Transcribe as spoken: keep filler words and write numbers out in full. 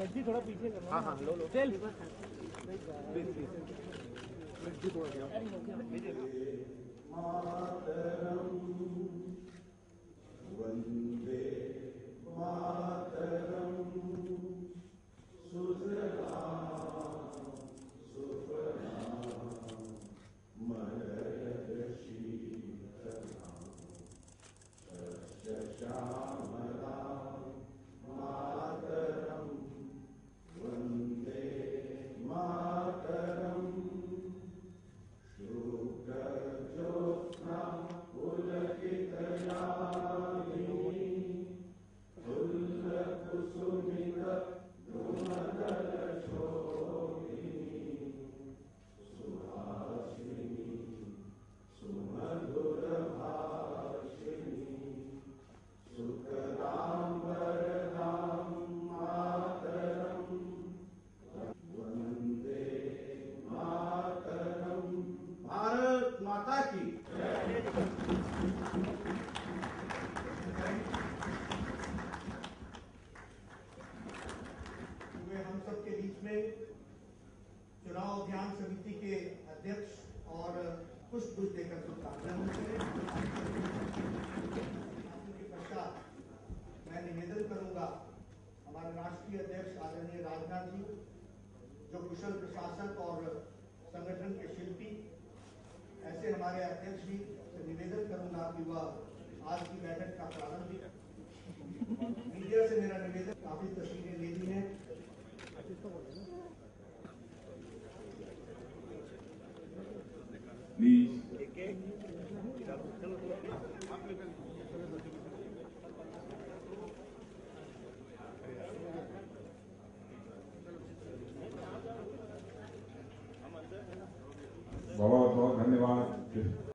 जी थोड़ा पीछे करना। हाँ हाँ लो लो चल प्लीज प्लीज जी थोड़ा वंदे मातरम सुजलाम सुफलाम मलयज शीतलाम शस्य श्यामलाम मातरम वंदे मातरम शुभ्रज्योत्स्ना पुलकितयामिनी फुल्लकुसुमित द्रुमदलशोभिनी सुहासिनी सुमधुरभाषिणी सुखदां वरदां मातरं वन्दे मातरं। भारत माता की हम सबके बीच में चुनाव अभियान समिति के अध्यक्ष और पुष्पगुच्छ देकर शुभकामनाएं करें। के पश्चात मैं निवेदन करूंगा हमारे राष्ट्रीय अध्यक्ष आदरणीय राजनाथ जी, जो कुशल प्रशासक और संगठन के शिल्पी, ऐसे हमारे अध्यक्ष जी से निवेदन करूंगा कि वह आज की बैठक का प्रारंभ। मीडिया से मेरा निवेदन, काफी तस्वीरें ले ली हैं। प्लीज बहुत बहुत धन्यवाद।